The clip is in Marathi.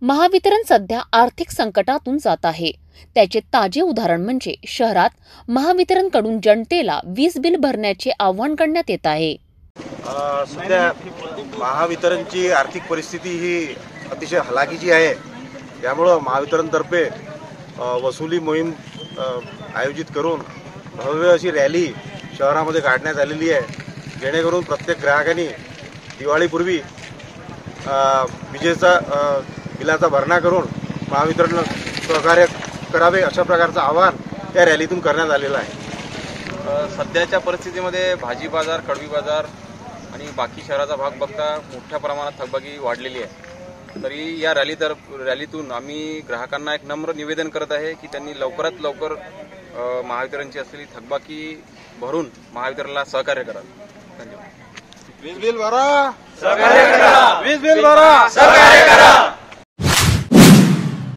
महावितरण सध्या आर्थिक संकटातून जात आहे। त्याचे ताजे उदाहरण म्हणजे शहरात महावितरणकडून जनतेला वीज बिल भरण्याचे आवाहन करण्यात येत आहे। सध्या महावितरणची आर्थिक परिस्थिती ही अतिशय हलाखीची आहे। त्यामुळे महावितरणतर्फे वसुली मोहीम आयोजित करून भव्य अशी रॅली शहरामध्ये काढण्यात आलेली आहे, जेणेकरून प्रत्येक ग्राहकांनी दिवाळीपूर्वी विजेचा बिलाचा भरणा करून महावितरण सहकार्य करावे अशा प्रकारचं आवाहन त्या रॅलीतून करण्यात आलेलं आहे। सध्याच्या परिस्थितीमध्ये भाजी बाजार, कडवी बाजार आणि बाकी शहराचा भाग बघता मोठ्या प्रमाणात थकबाकी वाढलेली आहे। तरी या रॅलीतून आम्ही ग्राहकांना एक नम्र निवेदन करत आहे की त्यांनी लवकरात लवकर महावितरणची असलेली थकबाकी भरून महावितरणला सहकार्य करावे। धन्यवाद। वीज बिल भरा, सहकार्य करा। वीज बिल भरा, सहकार्य करा।